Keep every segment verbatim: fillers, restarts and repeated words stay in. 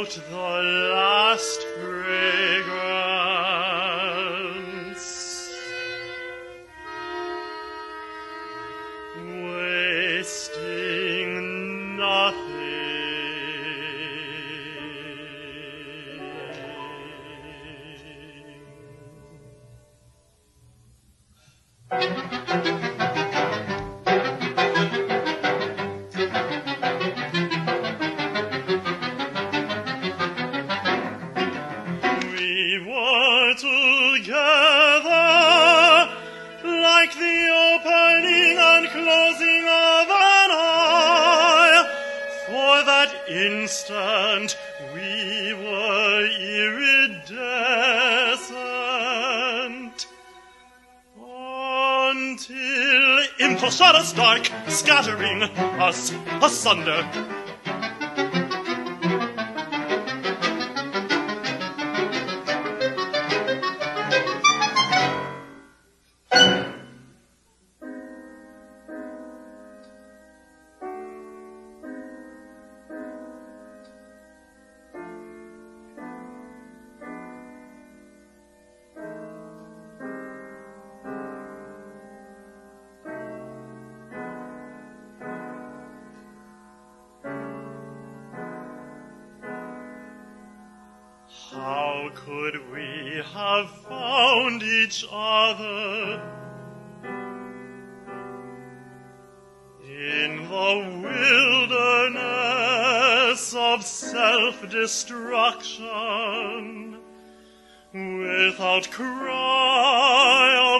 out the last fragrance, wasting nothing. We were together like the opening and closing of an eye. For that instant we were iridescent, until impulse shot us dark, scattering us asunder. How could we have found each other in the wilderness of self-destruction, without cry of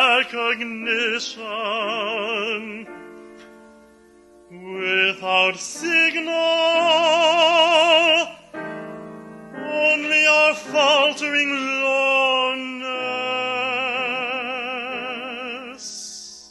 recognition, without signal, only our faltering loneliness.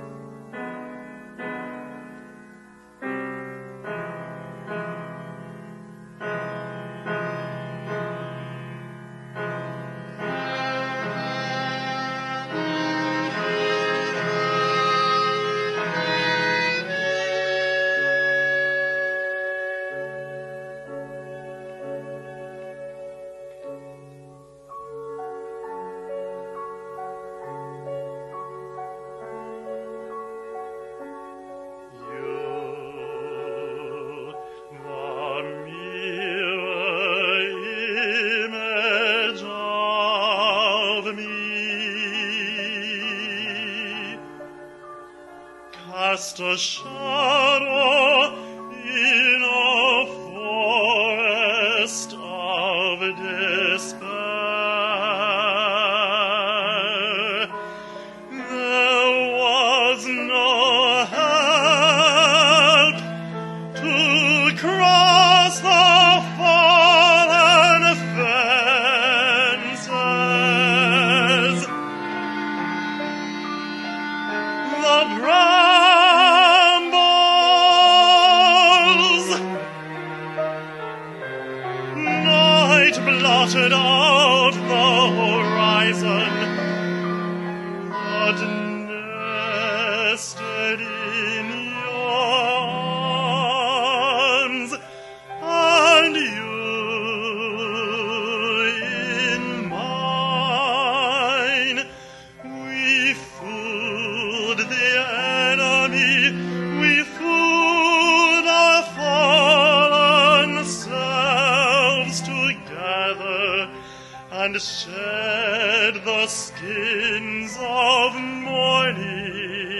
Cast a shadow in a forest of despair. There was no help to cross the fallen fences. The blotted out the horizon, but nested in your arms, and you in mine. We fooled the enemy, we fooled our fallen selves together, and shed the skins of mourning.